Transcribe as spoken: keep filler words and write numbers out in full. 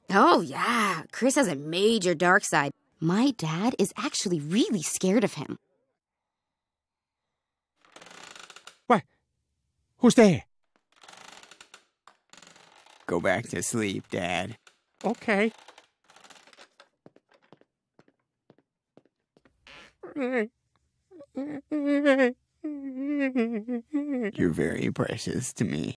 Oh, yeah. Chris has a major dark side. My dad is actually really scared of him. What? Who's there? Go back to sleep, Dad. Okay. You're very precious to me.